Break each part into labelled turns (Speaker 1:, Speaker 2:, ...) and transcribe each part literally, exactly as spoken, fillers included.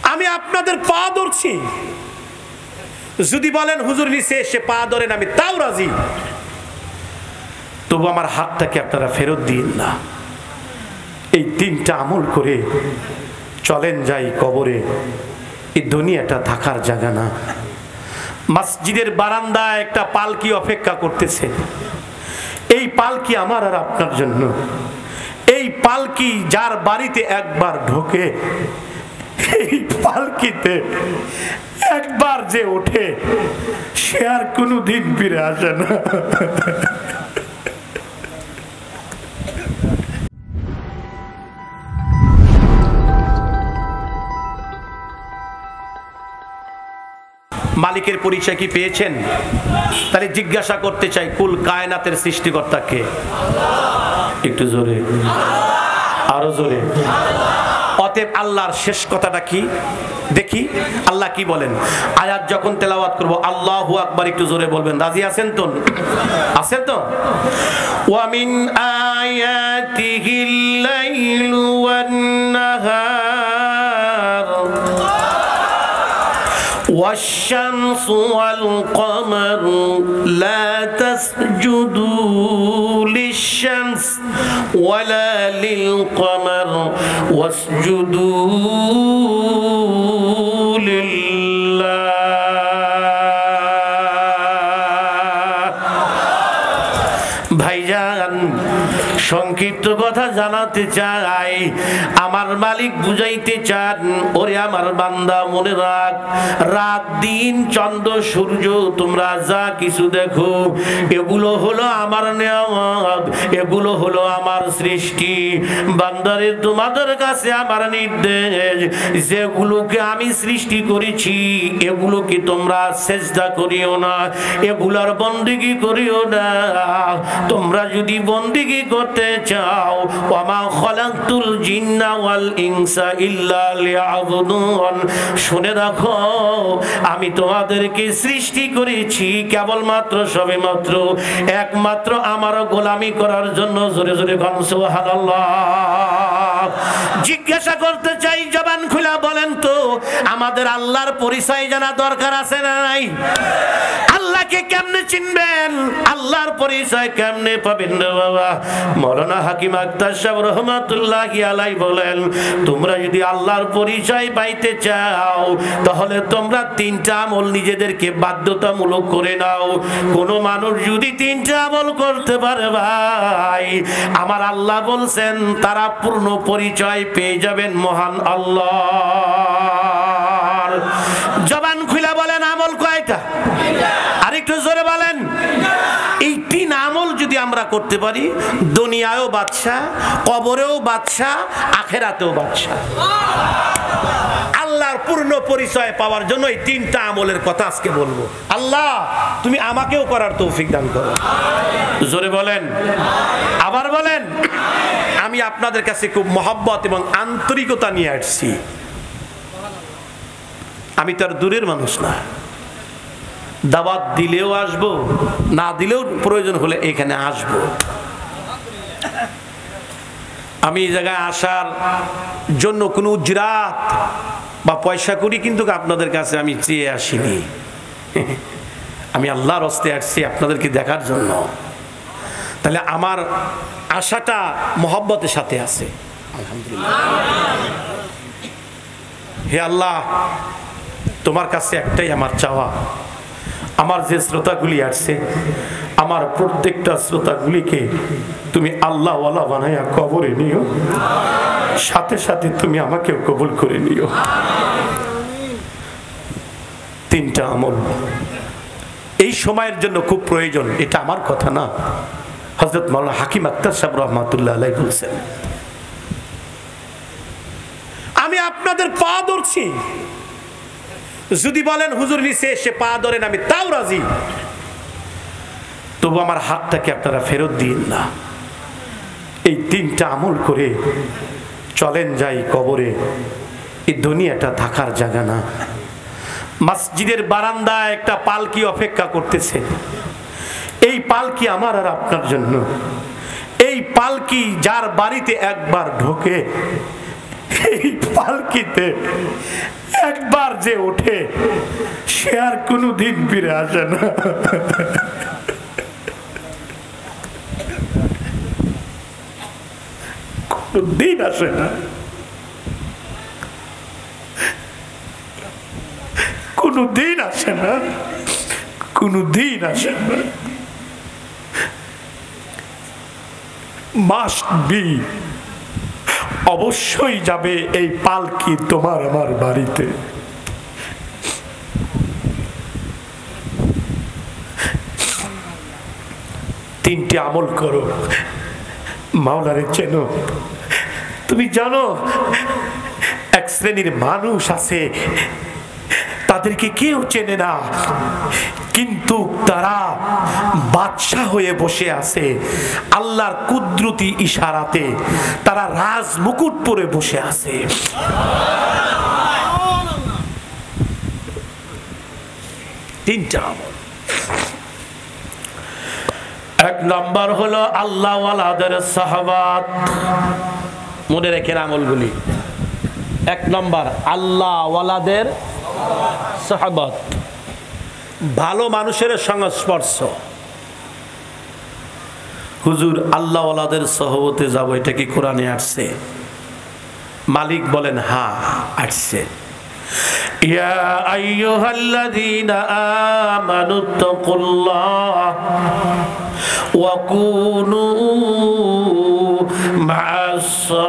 Speaker 1: আমি আপনাদের পা ধরছি, যদি বলেন হুজুর নিচে এসে পা ধরেন আমি তাও রাজি, তবু আমার হাতটাকে আপনারা ফেরত দিন না। এই তিনটা আমল করে চলেন যাই কবরে, এই দুনিয়াটা থাকার জায়গা না। মসজিদের বারান্দায় একটা পালকি অপেক্ষা করতেছে, এই পালকি আমার আর আপনার জন্য। এই পালকি যার বাড়িতে একবার ঢোকে, এই পালকিতে একবার যে ওঠে সে আর কোনোদিন ফিরে আসে না। মালিকের পরিচয় কি পেয়েছেন? তাহলে জিজ্ঞাসা করতে চাই, কুল কায়নাতের সৃষ্টিকর্তা কে? একটু জোরে, আরো জোরে। অতএব আল্লাহর শেষ কথাটা কি দেখি, আল্লাহ কি বলেন? আয়াত যখন তেলাওয়াত করব আল্লাহু আকবার একটু জোরে বলবেন। রাজি আছেন তো? আছেন তো? ওয়া মিন আয়াতিহিল লাইলু ওয়ান নাহার والشمس والقمر لا تسجدوا للشمس ولا للقمر واسجدوا لله। ভাইজান সংক্ষিপ্ত কথা জানাতে চাই, আমার মালিক বুঝাইতে চান, ওরে আমার বান্দা মনে রাখ, রাত দিন চন্দ্র সূর্য তোমরা যা কিছু দেখো এগুলো হলো আমার নিয়ামত, এগুলো হলো আমার সৃষ্টি। বান্দারে তোমাদের কাছে আমার নির্দেশ, যেগুলোকে আমি সৃষ্টি করেছি এগুলোকে তোমরা সেজদা করিও না, এগুলার বন্দেগী করিও না। তোমরা যদি বন্দেগী করতে চাও, ওয়ামা খালাকতুল জিন্না ওয়াল ইনসা ইল্লা লিয়াবুদুন, শুনে রাখো আমি তোমাদেরকে সৃষ্টি করেছি কেবলমাত্র সবেমাত্র একমাত্র আমার গোলামি করার জন্য। জোরে জোরে বলুন সুবহানাল্লাহ। জিজ্ঞাসা করতে চাই, জবান খুলে বলেন তো, আমাদের আল্লাহর পরিচয় জানা দরকার আছে না নাই? আল্লাহকে কেমনে চিনবেন? আল্লাহর পরিচয় কেমনে পাবেন রে বাবা? মাওলানা হাকিম আখতার সাহেব রহমাতুল্লাহি আলাইহি বলেন, তোমরা যদি আল্লাহর পরিচয় পাইতে চাও তাহলে তোমরা তিনটা আমল নিজেদেরকে বাধ্যতামূলক করে নাও। কোন মানুষ যদি তিনটা আমল করতে পারে ভাই, আমার আল্লাহ বলছেন তারা পূর্ণ পরিচয় পেয়ে যাবেন মহান আল্লাহর। জবান খুলে বলেন আমল কয়টা? আরেকটু জোরে বলেন। এই তিন আমল যদি আমরা করতে পারি, দুনিয়ায়ও বাদশা, কবরেও বাদশা, আখেরাতেও বাদশা। আল্লাহর পূর্ণ পরিচয় পাওয়ার জন্য এই তিনটা আমলের কথা আজকে বলবো। আল্লাহ তুমি আমাকেও করার তৌফিক দান করো। জোরে বলেন, আবার বলেন। আমি আপনাদের কাছে খুব মহব্বত এবং আন্তরিকতা নিয়ে আসছি। আমি তো আর দূরের মানুষ না, দাওয়াত দিলেও আসবো, না দিলেও প্রয়োজন হলে এখানে আসবো। আমি এই জায়গায় আসার জন্য কোনো উজরাত বা পয়সা করি কিন্তু আপনাদের কাছে আমি চেয়ে আসিনি। আমি আল্লাহর হস্তে আসছি আপনাদেরকে দেখার জন্য। তাহলে আমার আশাটা মহব্বতের সাথে আছে। আলহামদুলিল্লাহ। হে আল্লাহ, তোমার কাছে একটাই আমার চাওয়া, আমার যে শ্রোতাগুলি আসছে, আমার প্রত্যেকটা শ্রোতাগুলিকে তুমি আল্লাহ ওয়ালা বানাইয়া কবরে নিও, সাথে সাথে তুমি আমাকেও কবুল করে নিও। তিনটা আমল এই সময়ের জন্য খুব প্রয়োজন, এটা আমার কথা না, হযরত মাওলানা হাকিম আখতার সাহেব রহমাতুল্লাহ আলাইহি বলেছেন। আমি আপনাদের পা ধরছি, যদি বলেন হুজুর নিচে এসে পা ধরেন আমি তাও রাজি, তবু আমার হাতটাকে আপনারা ফেরত দিন না। এই তিনটা আমল করে চলেন যাই কবরে, এই দুনিয়াটা থাকার জায়গা না। মসজিদের বারান্দায় একটা পালকি অপেক্ষা করতেছে, এই পালকি আমার আর আপনার জন্য। এই পালকি যার বাড়িতে একবার ঢোকে, এই পালকিতে একবার যে ওঠে সে আর কোনোদিন ফিরে আসে না। কোনদিন আসে না, কোনদিন আসে না, কোনদিন আসে না। মাস্ট বি, অবশ্যই যাবে এই পালকি তোমার আমার বাড়িতে। তিনটি আমল করো, মাওলারে চেনো। তুমি জানো এক শ্রেণীর মানুষ আছে তাদেরকে কেউ চেনে না, কিন্তু তারা বাদশা হয়ে বসে আছে আল্লাহর কুদরতি ইশারাতে, তারা রাজ মুকুট পরে বসে আছে। তিনটা আমল। এক নম্বর হলো আল্লাহ ওয়ালাদের সাহাবাত। মনে রেখেন আমলগুলি। এক নম্বর আল্লাহ ওয়ালাদের সাহাবাত, ভালো মানুষের সংস্পর্শ। হুজুর আল্লাহ ওয়ালাদের সহবতে যাব, এটা কি কোরআনে আসছে? মালিক বলেন হ্যাঁ আসছে। ইয়া আইয়ুহাল্লাযীনা আমানুত্তাকুল্লাহ ওয়া কুনু মা'আস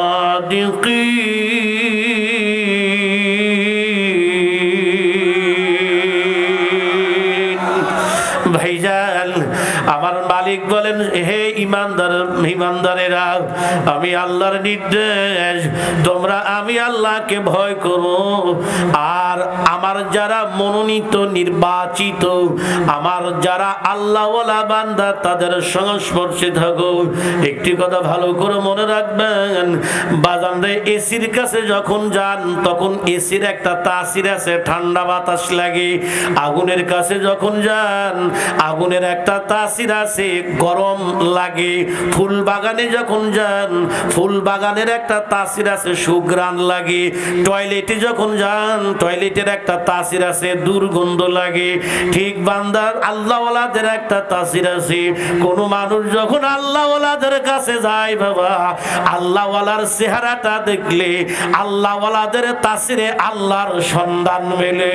Speaker 1: সাদিকিন। ভাইজান, আমার মালিক বলেন হে ইমানদার ইমানদারেরা, আমি আল্লাহর নির্দেশ, তোমরা আমি আল্লাহকে ভয় করো, আর আমার যারা মনোনীত নির্বাচিত, আমার যারা আল্লাহওয়ালা বান্দা, তাদের সংস্পর্শে থাকো। একটি কথা ভালো করে মনে রাখবেন, বাজানরে এসির কাছে যখন যান তখন এসির একটা তাসির আছে, ঠান্ডা বাতাস লাগে। আগুনের কাছে যখন যান আগুনের একটা তাসির আছে, গরম লাগে। ফুল বাগানে যখন যান ফুল বাগানের একটা তাসির আছে, সুঘ্রাণ লাগে। টয়লেটে যখন যান টয়লেটের একটা তাসির আছে, দুর্গন্ধ লাগে। ঠিক বান্দার আল্লাহওয়ালাদের একটা তাসির আছে। কোন মানুষ যখন আল্লাহওয়ালাদের কাছে যায় বাবা, আল্লাহওয়ালার চেহারাটা দেখলে আল্লাহওয়ালাদের তাসিরে আল্লাহর সন্ধান মেলে।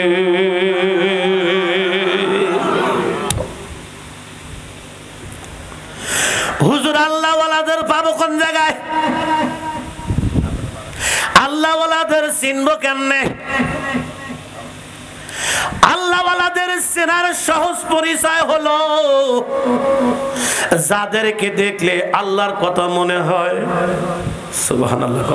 Speaker 1: হুজুর আল্লাহওয়ালাদের পাবো কোন জায়গায়? আল্লাহওয়ালাদের চিনবো কেমনে? আল্লাহওয়ালাদের চেনার সহজ পরিচয় হলো যাদেরকে দেখলে আল্লাহর কথা মনে হয়। সুবহানাল্লাহ।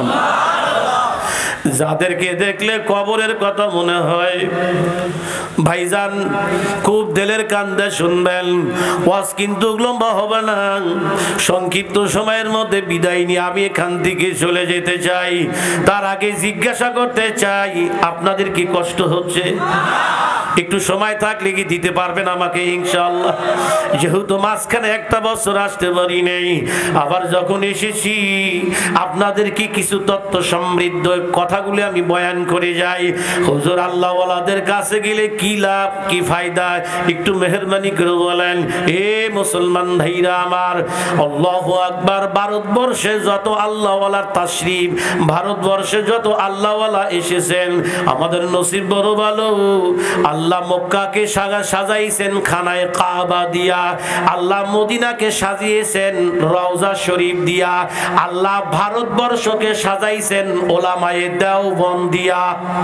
Speaker 1: যাদেরকে দেখলে কবরের কথা মনে হয়। ভাইজান খুব দিলের কান্দে শুনবেন, ওয়াজ কিন্তু লম্বা হবে না, সংক্ষিপ্ত সময়ের মধ্যে বিদায় নিয়ে আমি এখান থেকে চলে যেতে চাই। তার আগে জিজ্ঞাসা করতে চাই, আপনাদের কি কষ্ট হচ্ছে? একটু সময় থাকলে কি দিতে পারবেন আমাকে ইনশাআল্লাহ? যেহেতু মাঝখানে একটা বছর আসতে পারি নেই, আবার যখন এসেছি আপনাদের কি কিছু তথ্য সমৃদ্ধ কথাগুলো আমি বয়ান করে যাই। হুজুর আল্লাহওয়ালাদের কাছে গেলে কি লাভ কি ফায়দা একটু মেহেরবানি করে বলেন। এ মুসলমান ভাইরা আমার, আল্লাহু আকবার। ভারতবর্ষে যত আল্লাহওয়ালার তাশরীফ, ভারতবর্ষে যত আল্লাহওয়ালা এসেছেন, আমাদের নসিব বড় ভালো। আল্লাহ মক্কাকে সাজাইছেন খানায়ে কাবা দিয়া, আল্লাহ মদিনাকে সাজিয়েছেন রওজা শরীফ দিয়া, আল্লাহ ভারতবর্ষকে সাজাইছেন ওলামায়ে দেওবন্দ দিয়া।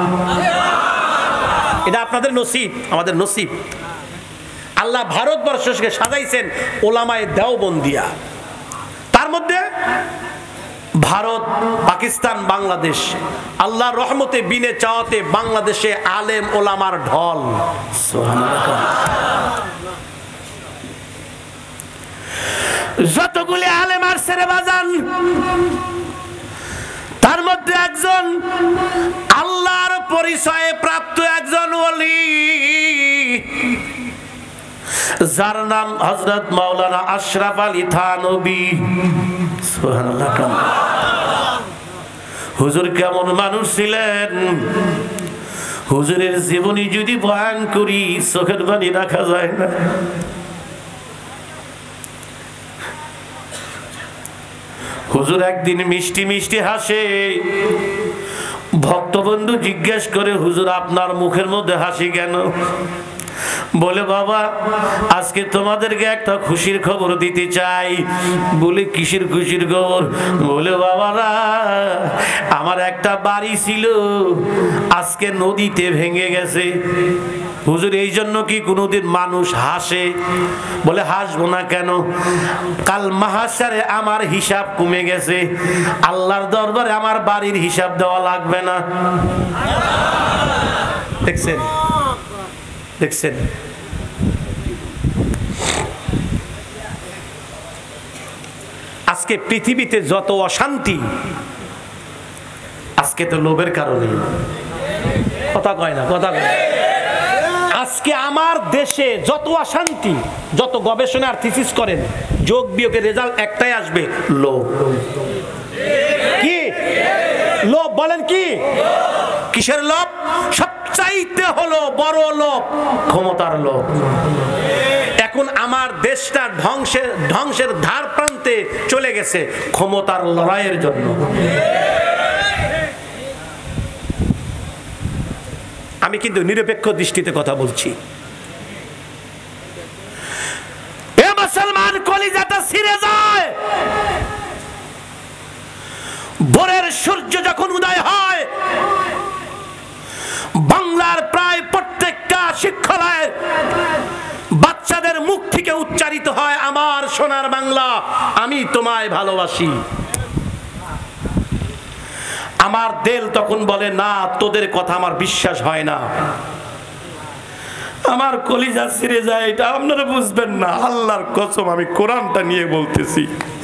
Speaker 1: এটা আপনাদের নসিব, আমাদের নসিব। আল্লাহ ভারতবর্ষকে সাজাইছেন ওলামায়ে দেওবন্দ দিয়া। তার মধ্যে ভারত, পাকিস্তান, বাংলাদেশ, আল্লাহর রহমতে বিনে চাওয়াতে বাংলাদেশে আলেম ওলামার ঢল। যতগুলি আলেম আসছে রে বাজান, তার মধ্যে একজন আল্লাহর পরিচয়ে প্রাপ্ত একজন ওলি, যার নাম হযরত মাওলানা আশরাফ আলী থানভী। সুবহানাল্লাহ। হুজুর কেমন মানুষ ছিলেন? হুজুরের জীবনী যদি বয়ান করি চোখের পানি রাখা যায় না। হুজুর একদিন মিষ্টি মিষ্টি হাসে, ভক্তবন্ধু জিজ্ঞেস করে হুজুর আপনার মুখের মধ্যে হাসি কেন? বলে বাবা আজকে তোমাদেরকে একটা খুশির খবর দিতে চাই। বলে কিসের খুশির খবর? বলে বাবারা আমার একটা বাড়ি ছিল আজকে নদীতে ভেঙে গেছে। হুজুর এই জন্য কি কোনোদিন মানুষ হাসে? বলে হাসবো না কেন? কাল মাহশারে আমার হিসাব কমে গেছে, আল্লাহর দরবারে আমার বাড়ির হিসাব দেওয়া লাগবে না। দেখছেন দেখছেন আজকে পৃথিবীতে যত অশান্তি, আজকে তো লোভের কারণে। কথা কয় না, কথা কয়। আজকে আমার দেশে যত অশান্তি, যত গবেষণা আর থিসিস করেন, যোগ বিয়োগের রেজাল্ট একটাই আসবে, লোভ। কি লোভ? বলেন কি? কিসের লোভ? সবচাইতে হলো বড় লোভ ক্ষমতার লোভ। এখন আমার দেশটা ধ্বংসের ধ্বংসের ধার প্রান্তে চলে গেছে ক্ষমতার লড়াইয়ের জন্য। আমি কিন্তু নিরপেক্ষ দৃষ্টিতে কথা বলছি। এ মুসলমান কলিজাটা ছিঁড়ে যায়। ভোরের সূর্য যখন উদয় হয়, বাংলার প্রায় প্রত্যেকটা শিক্ষালয়ে বাচ্চাদের মুখ থেকে উচ্চারিত হয় আমার সোনার বাংলা, আমি তোমায় ভালোবাসি। আমার দিল তখন বলে না, তোদের কথা আমার বিশ্বাস হয় না। আমার কলিজা ছিঁড়ে যায়। এটা আপনারা বুঝবেন না, আল্লাহর কসম আমি কোরআনটা নিয়ে বলতেছি।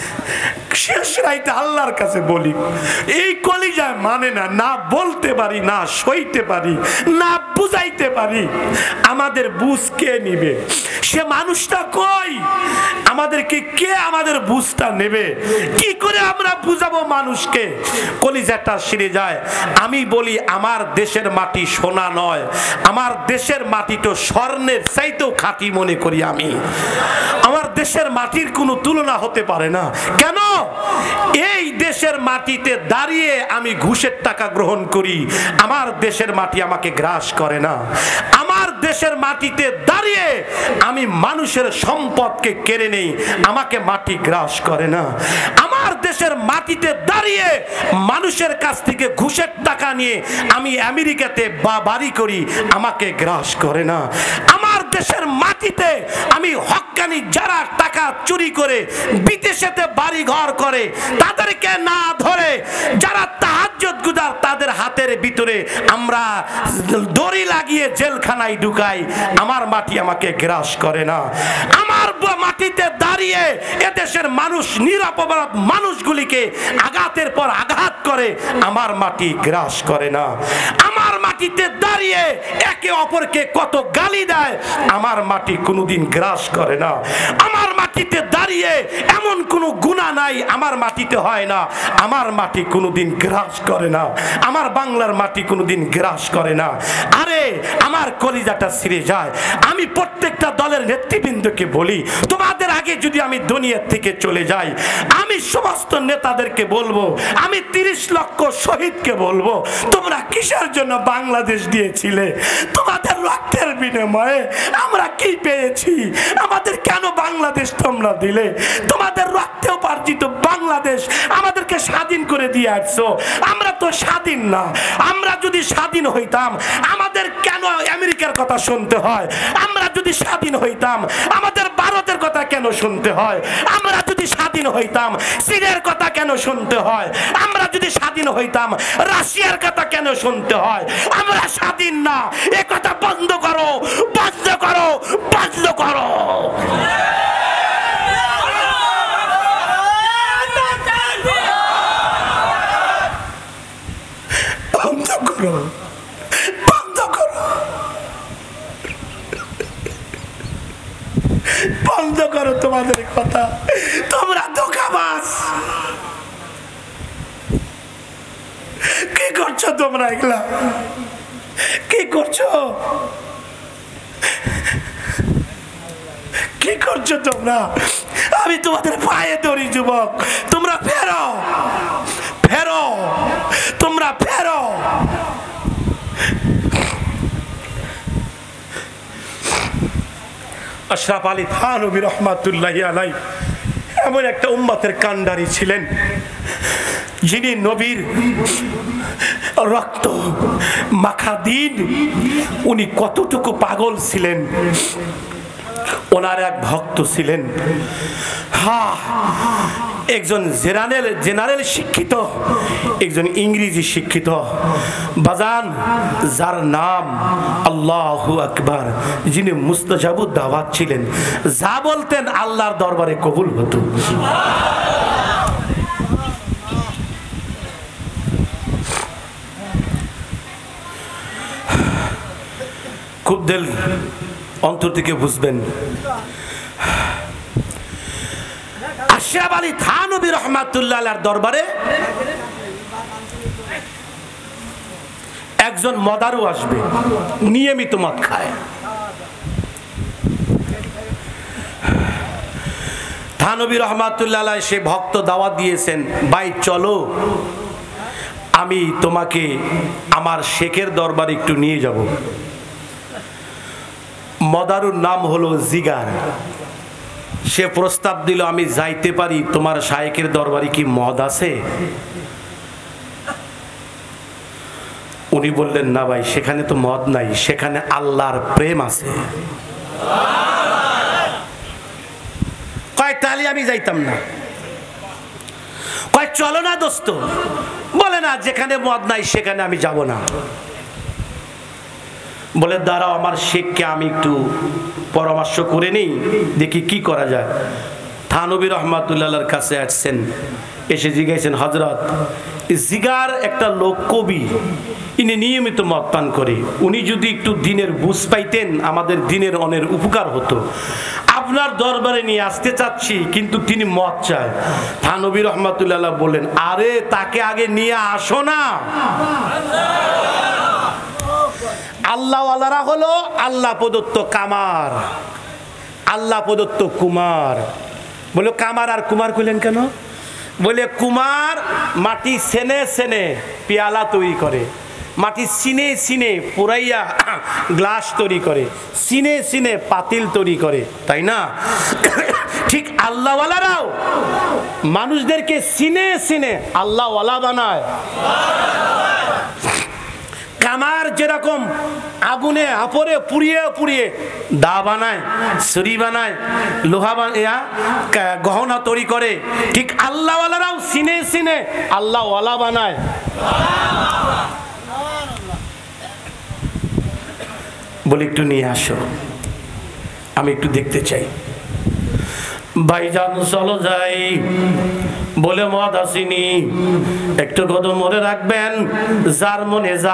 Speaker 1: শেষ রাইতে আল্লাহর কাছে বলি, এই কলিজায় মানে না, না বলতে পারি, না সইতে পারি, না বুঝাইতে পারি। আমাদের বুঝ কে নিবে? সে মানুষটা কই? আমাদেরকে কে আমাদের বুঝটা নেবে? কি করে আমরা বুঝাবো মানুষকে? কলিজাটা ছিঁড়ে যায়। আমি বলি আমার দেশের মাটি সোনা নয়, আমার দেশের মাটি তো স্বর্ণের চাইতেও খাঁটি মনে করি আমি। আমার দেশের মাটির কোনো তুলনা হতে পারে না। কেন? এই দেশের মাটিতে দাঁড়িয়ে আমি ঘুষের টাকা গ্রহণ করি, আমার দেশের মাটি আমাকে গ্রাস করে না। আমার দেশের মাটিতে দাঁড়িয়ে আমি মানুষের সম্পদকে কেড়ে নেই, আমাকে মাটি গ্রাস করে না। আমার দেশের মাটিতে দাঁড়িয়ে মানুষের কাছ থেকে ঘুষের টাকা নিয়ে আমি আমেরিকাতে বা বাড়ি করি, আমাকে গ্রাস করে না। আমার দেশের মাটিতে আমি হক্কানি যারা টাকা চুরি করে বিদেশেতে বাড়ি ঘর করে তাদেরকে না ধরে যারা তাহাজ্জুদ গুজার তাদের হাতের ভিতরে আমরা দড়ি লাগিয়ে জেলখানায় ঢুকাই, আমার মাটি আমাকে গ্রাস করে না। আমার মাটিতে দাঁড়িয়ে এদেশের মানুষ নিরপরাধ মানুষগুলিকে আঘাতের পর আঘাত করে, আমার মাটি গ্রাস করে না। আমার মাটিতে দাঁড়িয়ে একে অপরকে কত গালি দেয়, আমার মাটি কোনোদিন গ্রাস করে না। আমার মাটিতে দাঁড়িয়ে এমন কোনো গুনাহ নাই আমার মাটিতে হয় না, আমার মাটি কোনোদিন গ্রাস করে না। আমার বাংলার মাটি কোনোদিন গ্রাস করে না। আরে আমার কলিজাটা ছিঁড়ে যায়। আমি প্রত্যেকটা দলের নেতৃবৃন্দকে বলি, তোমাদের আগে যদি আমি দুনিয়া থেকে চলে যাই, আমি সমস্ত নেতাদেরকে বলবো, আমি তিরিশ লক্ষ শহীদকে বলবো, তোমরা কিসের জন্য বাংলাদেশ দিয়েছিলে? তোমাদের রক্তের বিনিময়ে আমরা কি পেয়েছি? আমাদের কেন বাংলাদেশ তোমরা দিলে? তোমাদের রক্তে উপার্জিত বাংলাদেশ আমাদেরকে স্বাধীন করে দিয়ে আসছো। আমরা তো স্বাধীন না। আমরা যদি স্বাধীন হইতাম আমাদের কেন আমেরিকার কথা শুনতে হয়? আমরা যদি স্বাধীন হইতাম আমাদের ভারতের কথা কেন শুনতে হয়? আমরা যদি স্বাধীন হইতাম চীনের কথা কেন শুনতে হয়? আমরা যদি স্বাধীন হইতাম রাশিয়ার কথা কেন শুনতে হয়? আমরা স্বাধীন না। এ কথা বন্ধ করো, বন্ধ করো, বন্ধ করো। বন্ধ করো, বন্ধ করো, বন্ধ করো তোমাদের কথা। তোমরা ধোঁকাবাজ। কি করছো তোমরা এগুলা? কি করছো? কি করছো তোমরা? আমি তোমাদের পায়ে ধরি যুবক, তোমরা ফেরো, ফেরো, তোমরা ফেরো। আশরাফ আলী থানভী রহমাতুল্লাহি আলাইহি এমন একটা উম্মতের কান্ডারি ছিলেন যিনি নবীর রক্ত মাখা দিন, উনি কতটুকু পাগল ছিলেন। ওনার এক ভক্ত ছিলেন, হ্যাঁ, একজন জেনারেল জেনারেল শিক্ষিত, একজন ইংরেজি শিক্ষিত বাজান, যার নাম আল্লাহু আকবার, যিনি মুস্তাজাবুদ দাওয়াত ছিলেন, যা বলতেন আল্লাহর দরবারে কবুল হতো। খুব দিল অন্তর থেকে বুঝবেন, আশরাফ আলী থানভী রহমাতুল্লাহ আলাইহির দরবারে একজন মদারু আসবে, নিয়মিত মদ খায়। থানভী রহমাতুল্লাহ আলাইহি সে ভক্ত দাওয়াত দিয়েছেন, ভাই চলো আমি তোমাকে আমার শেখের দরবারে একটু নিয়ে যাব। মদারুর নাম হলো জিগার। সে প্রস্তাব দিল, আমি যাইতে পারি, তোমার শায়েখের দরবারে কি মদ আছে? উনি বললেন, না ভাই, সেখানে তো মদ নাই, সেখানে আল্লাহর প্রেম আছে। কয় তাহলে আমি যাইতাম না। কয় চলো না দোস্ত। বলে না, যেখানে মদ নাই সেখানে আমি যাব না। বলে দাঁড়াও, আমার শেখকে আমি একটু পরামর্শ করে নেই, দেখি কি করা যায়। থানভী রহমাতুল্লাহর কাছে আসছেন, এসে জিজ্ঞাসেন, হযরত, জিগার একটা লোক কবি, ইনি নিয়মিত মদ পান করে, উনি যদি একটু দিনের বুঝ পাইতেন আমাদের দিনের অনেক উপকার হতো। আপনার দরবারে নিয়ে আসতে চাচ্ছি, কিন্তু তিনি মদ চায়। থানভী রহমাতুল্লাহ বললেন, আরে তাকে আগে নিয়ে আসো না। আল্লাহওয়ালারা হলো আল্লাহ প্রদত্ত কামার, আল্লাহ প্রদত্ত কুমার। বলে কামার আর কুমার কইলেন কেন? বলে কুমার মাটি সেনে সেনে পেয়ালা তৈরি করে, মাটি সিনে সিনে পুরাইয়া গ্লাস তৈরি করে, সিনে সিনে পাতিল তৈরি করে, তাই না? ঠিক আল্লাহওয়ালারাও মানুষদেরকে সিনে সিনে আল্লাহওয়ালা বানায়। কামার যেরকম আগুনে আপরে পুড়িয়ে পুড়িয়ে দা বানায়, ছুরি বানায়, লোহা বানায়, গহনা তৈরি করে, ঠিক আল্লাহওয়ালারাও সিনে সিনে আল্লাহওয়ালা বানায়। বলে একটু নিয়ে আসো, আমি একটু দেখতে চাই। ভাইজান চলো যাই। বলে মদ আসিনি, একটু কথা মনে রাখবেন, যার মনে যা।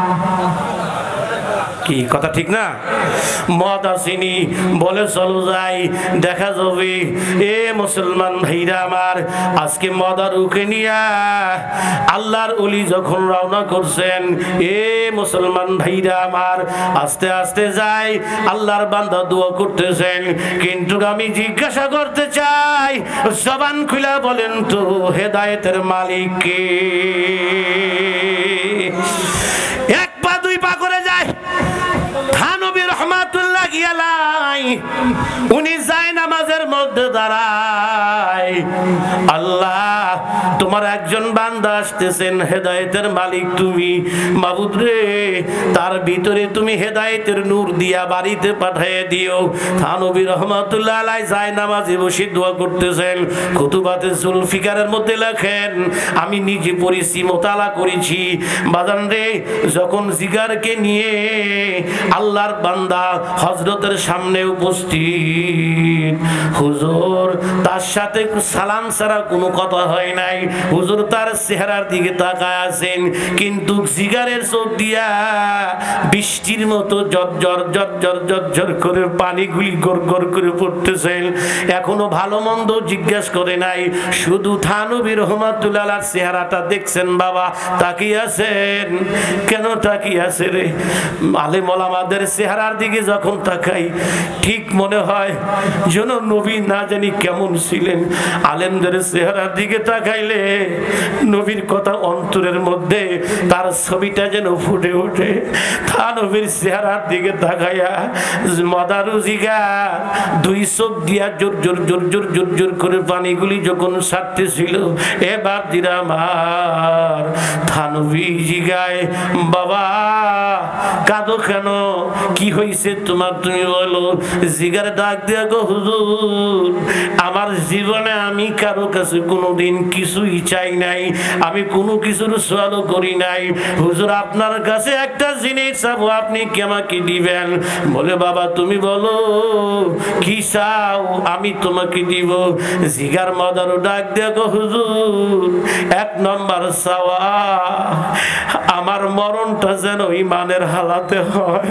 Speaker 1: কি কথা ঠিক না? মদ আসিনি, বলে চলো যাই, দেখা যাবে। এ মুসলমান ভাইরা আমার, আজকে মদারুকে নিয়া আল্লাহর ওলি যখন রওনা করছেন, এ মুসলমান ভাইরা আমার, আস্তে আস্তে যাই, আল্লাহর বান্দা দোয়া করতেছেন। কিন্তু আমি জিজ্ঞাসা করতে চাই, জবান খুলে বলেন তো, হেদায়েতের মালিক কে? এক পা দুই পা করে যায় থানভী রহমাতুল্লাহ আলাইহি, উনি যায় নামাজের মধ্যে দাঁড়ায়, আল্লাহ তোমার একজন বান্দা আসতেছেন, হেদায়েতের মালিক তুমি, মাবুদ রে, তার ভিতরে তুমি হেদায়েতের নূর দিয়া বাড়িতে পাঠিয়ে দিও। থানভী রহমাতুল্লাহ আলাইহি যায় নামাজে বসে দোয়া করতেছেন। কুতুবাতে জুলফিকারের মধ্যে লেখেন, আমি নিজে পড়েছি, মোতালা করেছি, বাজান রে, যখন জিগারকে নিয়ে আল্লাহর বান্দা হযরতের সামনে উপস্থিত, হুজুর তার সাথে সালাম ছাড়া কোনো কথা হয় হয় নাই। হুজুর তার চেহারার দিকে তাকায় আছেন, কিন্তু জিগারের চোখ দিয়া বৃষ্টির মতো জর্জর জর্জর জর্জর করে পানিগুলি গড় গড় করে পড়তেছেন। এখনো ভালো মন্দ জিজ্ঞাসা করে নাই, শুধু থানবী রহমাতুল্লাহ চেহারাটা দেখছেন বাবা, তাকিয়ে আছেন। কেন তাকিয়ে আছে রে? আলেম ওলামাদের চেহারার দিকে যখন তাকাই ঠিক মনে হয় যেন নবী না জানি কেমন ছিলেন। আলেমদের চেহারার দিকে তাকাইলে নবীর কথা অন্তরের মধ্যে তার ছবিটা যেন ফুটে ওঠে। তা নবীর চেহারার দিকে তাকাইয়া মদারুজিগা দুই চোখ দিয়া জোর জোর জোর জোর জোর জোর করে পানিগুলি যখন ছাড়তেছিল, এবার দিরামার থানবী জিগায়, বাবা কাঁদো কেন, কি হয়েছে তোমার, তুমি বলো। জিগার ডাক দিয়া গো, হুজুর আমার জীবনে আমি কারো কাছে কোনোদিন কিছুই চাই নাই, আমি কোনো কিছুর সোয়ালও করি নাই। হুজুর আপনার কাছে একটা জিনিস চাবো, আপনি কি আমাকে দিবেন? বলে বাবা তুমি বলো কি চাও, আমি তোমাকে দিব। জিগার মদারও ডাক দিয়া গো, হুজুর এক নম্বর চাওয়া আমার মরণটা যেন ইমানের হালাতে হয়।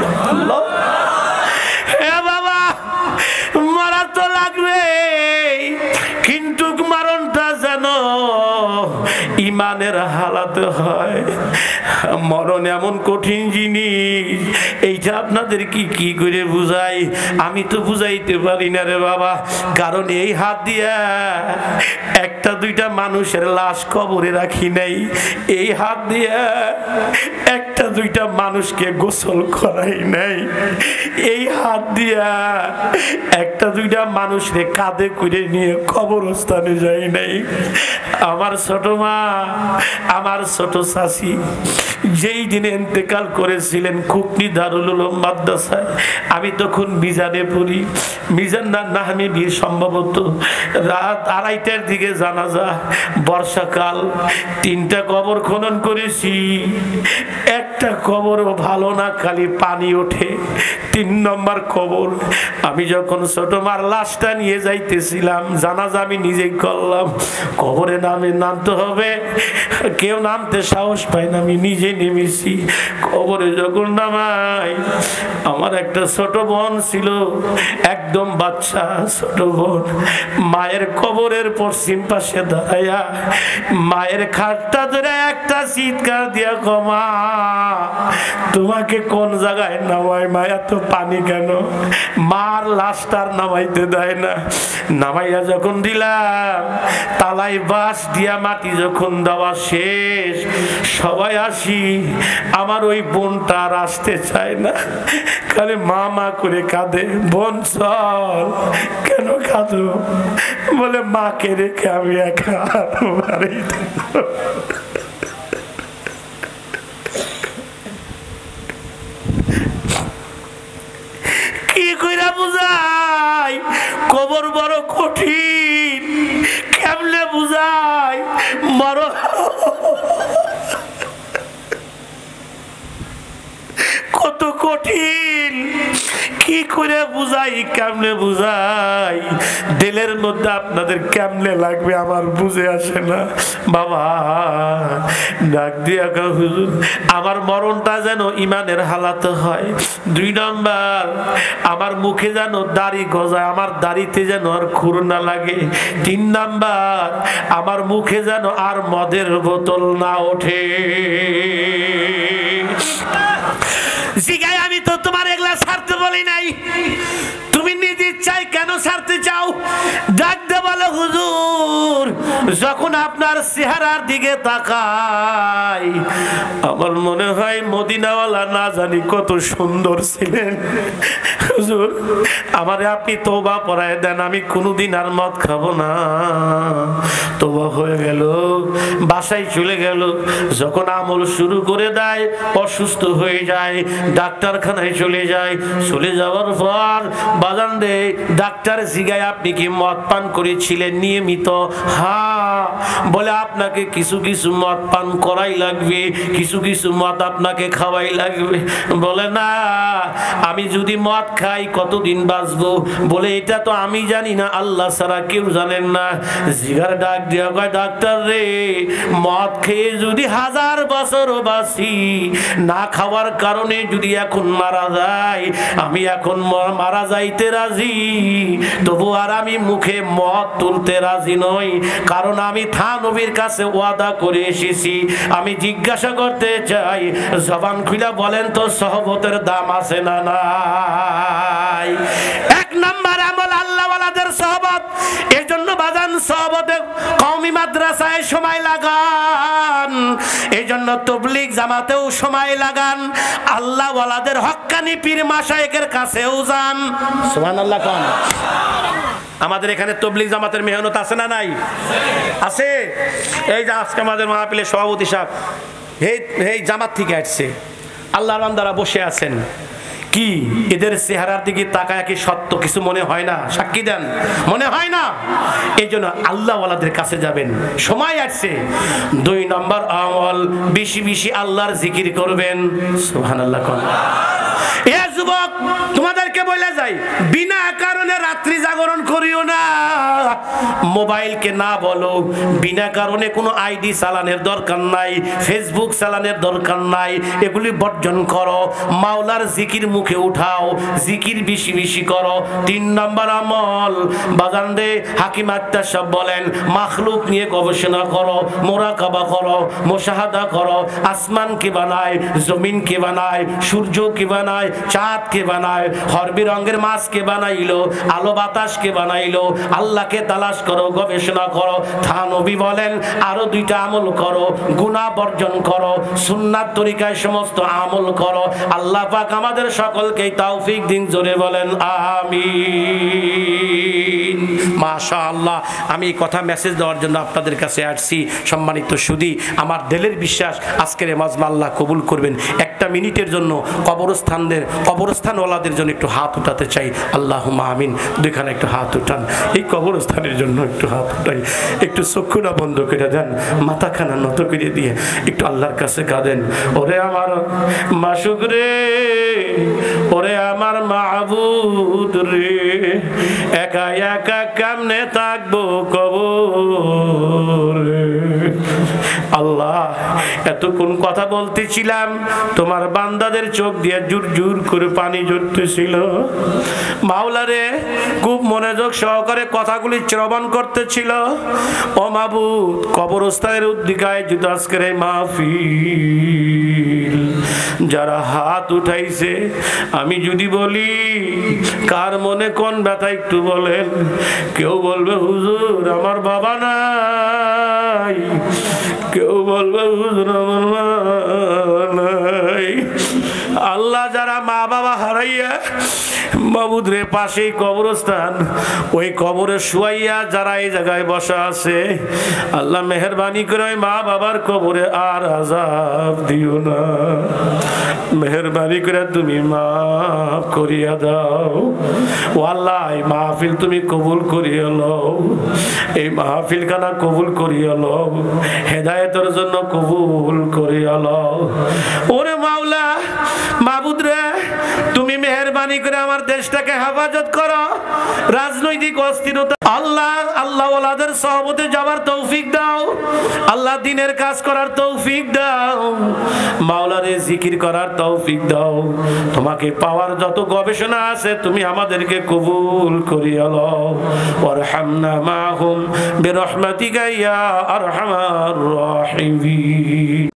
Speaker 1: হে বাবা মারা তো লাগবে, কিন্তু মরণটা যেন ইমানের হালাতে হয়। মরণ এমন কঠিন জিনিস, এইটা আপনাদের কি কি করে বুঝাই, আমি তো বুঝাইতে পারি না রে বাবা। কারণ এই হাত দিয়া একটা দুইটা মানুষের লাশ কবরে রাখি নাই, এই হাত দিয়া একটা দুইটা মানুষকে গোসল করাই নাই, এই হাত দিয়া একটা দুইটা মানুষকে কাঁধে করে নিয়ে কবরস্থানে যাই নাই। আমার ছোট মা, আমার ছোট চাচি যেই দিনে ইন্তেকাল করেছিলেন খুকনি দারুল উলুম মাদ্রাসায়, আমি তখন মিজানে পড়ি। মিজান না নাহমি বীর সম্ভবত রাত আড়াইটার দিকে জানাজা, বর্ষাকাল, তিনটা কবর খনন করেছি, একটা কবরও ভালো না, খালি পানি ওঠে। তিন নম্বর কবর আমি যখন ছোট মার লাশটা নিয়ে যাইতেছিলাম, জানাজা আমি নিজেই করলাম, কবরে নামে নামতে হবে, কেউ নামতে সাহস পায় না, আমি নিজে নেমেছি। কবরে যখন নামাই, আমার একটা ছোট বোন ছিল, একদম বাচ্চা ছোট বোন, মায়ের কবরের পশ্চিম পাশে দাঁড়াইয়া মায়ের খাটটা ধরে একটা চিৎকার দিয়া, কমা তোমাকে কোন জায়গায় নামাই, মায়া তো পানি কেন? মার লাশটার নামাইতে দেয় না। নামাইয়া যখন দিলাম, তালাই বাঁশ দিয়া মাটি যখন দেওয়া শেষ, সবাই আসি, আমার ওই বোনটা আর আসতে চায় না, খালি মা মা করে কাঁদে। বোন চল, কেন কাঁদো? বলে মাকে রেখে আমি একা বাড়ি। কি কইরা বুঝাই, কবর বড় কঠিন, কেমনে বুঝাই? বড় কত কঠিন, কি করে বুঝাই, কেমনে বুঝাই? দিলের মধ্যে আপনাদের কেমনে লাগবে আমার বুঝে আসে না। বাবা ডাক দিয়া হুজুর আমার মরণটা যেন ইমানের হালাতে হয়। দুই নম্বর আমার মুখে যেন দাড়ি গজায়, আমার দাড়িতে যেন আর খুর না লাগে। তিন নাম্বার আমার মুখে যেন আর মদের বোতল না ওঠে। জিগাই আমি তো তোমার এগুলা ছাড়তে বলি নাই, তুমি নিজে চাই কেন ছাড়তে চাও? ডাক দে বলো, হুজুর যখন আপনার চেহারার দিকে তাকাই আমার মনে হয় মদিনাওয়ালা না জানি কত সুন্দর ছিলেন। হুজুর আমারে আপনি তওবা পড়ায় দেন, আমি কোনোদিন আর মদ খাবো না। তওবা হয়ে গেল, বাসায় চলে গেল। যখন আমল শুরু করে দেয়, অসুস্থ হয়ে যায়, ডাক্তারখানায় চলে যায়। চলে যাওয়ার পর বাজান দে ডাক্তার জিগায় আপনি কি মদ পান করেছিলেন? ছিলেন নিয়মিত? হ্যাঁ। বলে আপনাকে কিছু কিছু মদ পান করাই লাগবে, কিছু কিছু মদ আপনাকে খাওয়াই লাগবে। বলে না, আমি যদি মদ খাই কতদিন বাঁচবো? বলে এটা তো আমি জানি না, আল্লাহ ছাড়া কেউ জানেন না। জিগার ডাক দিয়া কয়, ডাক্তার রে, মদ খেয়ে যদি হাজার বছরও বাঁচি, না খাওয়ার কারণে যদি এখন মারা যায়, আমি এখন মারা যাইতে রাজি, তবু আর আমি মুখে মদ তুলতে রাজি নই, কারণ আমি থানবীর কাছে ওয়াদা করে এসেছি। আমি জিজ্ঞাসা করতে চাই, জবান খুলে বলেন তো সহবতের দাম আছে না নাই? এক নাম্বার আমল আল্লাহ ওয়ালাদের সহবত। এই জন্য বাজান সহবতে কওমি মাদ্রাসায় সময় লাগান, এই জন্য তাবলীগ জামাতেও সময় লাগান, আল্লাহ ওয়ালাদের হক্কানি পীর মাশায়েখের কাছেও যান। সুবহানাল্লাহ কোন। আমাদের এখানে তাবলীগ জামাতের মেহনত আছে না নাই? আছে। এই যে আজকে আমাদের মাহফিলের সভাপতি সাহেব এই এই জামাত থেকে আসছে, আল্লাহর বান্দারা বসে আছেন, কি এদের চেহারার দিকে তাকায় কি সত্য কিছু মনে হয় না? সাক্ষী দেন, মনে হয় না? এই জন্য আল্লাহ ওয়ালাদের কাছে যাবেন, সময় আসছে। দুই নম্বর আমল, বেশি বেশি আল্লাহর জিকির করবেন। সুবহানাল্লাহ কোন। এ যুবক, তোমাদেরকে বলে যাই, বিনা কারণে রাত্রি জাগরণ করিও না। মোবাইলকে না বলো, বিনা কারণে কোনো আইডি চালানোর দরকার নাই, ফেসবুক চালানোর দরকার নাই, এগুলি বর্জন করো। মাওলার জিকির মুখে উঠাও, জিকির বেশি বেশি করো। তিন নম্বর আমল বাজান রে, হাকিম আক্তার সাহেব বলেন, মাখলুক নিয়ে গবেষণা করো, মোরাকাবা করো, মুশাহাদা করো। আসমান কে বানায়, জমিন কে বানায়, সূর্য কে বানায়, চাঁদ কে বানায়, হরবি রঙের মাছ কে বানাইলো, আলো বাতাস কে বানাইলো, আল্লাহকে তালাশ করো, গবেষণা করো। থানবী বলেন, আরো দুইটা আমল করো, গুনাহ বর্জন করো, সুন্নাত তরিকায় সমস্ত আমল করো। আল্লাহ পাক আমাদের সকলকে তৌফিক দিন, জোরে বলেন আমিন। মাশাআল্লাহ। আমি এই কথা মেসেজ দেওয়ার জন্য আপনাদের কাছে আসছি। সম্মানিত সুধী, আমার দিলের বিশ্বাস আজকের এই মাজমা আল্লাহ কবুল করবেন। একটা মিনিটের জন্য কবরস্থানদের কবরস্থানওয়ালাদের জন্য একটু হাত উঠাতে চাই। আল্লাহুম্মা আমিন। দুইখানে একটু হাত উঠান, এই কবরস্থানের জন্য একটু হাত উঠাই। একটু চক্ষুটা বন্ধ করে দেন, মাথাখানা নত করে দিয়ে একটু আল্লাহর কাছে কাঁদেন। ওরে আমার মাসুক রে, ওরে আমার মাহবুদ রে, একা একা কেমনে থাকবো কবরে। আল্লাহ, এতক্ষণ কথা বলতেছিলাম, তোমার বান্দাদের চোখ দিয়ে জুর জুর করে পানি ঝরতেছিল। মাওলা রে, খুব মনোযোগ সহকারে কথাগুলি শ্রবণ করতেছিল। ও মাবুদ, কবরস্থানের উদ্দিকায় যদি আজকের এই মাহফিল যারা হাত উঠাইছে, আমি যদি বলি কার মনে কোন ব্যথা একটু বলেন। কেউ বলবে হুজুর আমার বাবা নাই, কেউ বলবে হুজুর আমার মা নাই। আল্লাহ, যারা মা বাবা হারাইয়া মাবুদের পাশেই কবরস্থান, ওই কবরে শুয়াইয়া যারা এই জায়গায় বসা আছে, আল্লাহ মেহেরবানি করে ওই মা বাবার কবরে আর আযাব দিও না। মেহেরবানি করে তুমি মাফ করিয়া দাও। ও আল্লাহ, এই মাহফিল তুমি কবুল করিয়া লও, এই মাহফিল খানা কবুল করিয়া লও, হেদায়েতের জন্য কবুল করিয়া লও। ওরে মাওলা, মাবুদ রে, তুমি মেহেরবানি করে আমার দেশটাকে হেফাজত করো, রাজনৈতিক অস্থিরতা আল্লাহ আল্লাহ ওয়ালাদের সহবতে যাওয়ার তৌফিক দাও। আল্লাহ দিনের কাজ করার তৌফিক দাও। মাওলারে জিকির করার তৌফিক দাও। তোমাকে পাওয়ার যত গবেষণা আছে তুমি আমাদেরকে কবুল করিয়া লও। ওয়ারহামনা মাহুম বিরহমাতিকা ইয়া আরহামার রাহিমিন।